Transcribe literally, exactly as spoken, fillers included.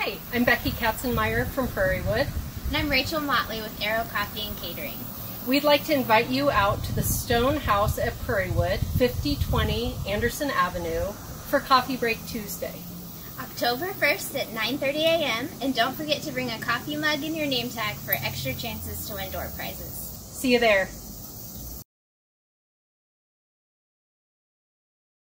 Hi, I'm Becky Katzenmeyer from Prairiewood. And I'm Rachel Motley with Arrow Coffee and Catering. We'd like to invite you out to the Stone House at Prairiewood, fifty twenty Anderson Avenue, for Coffee Break Tuesday. October first at nine thirty a m and don't forget to bring a coffee mug and your name tag for extra chances to win door prizes. See you there.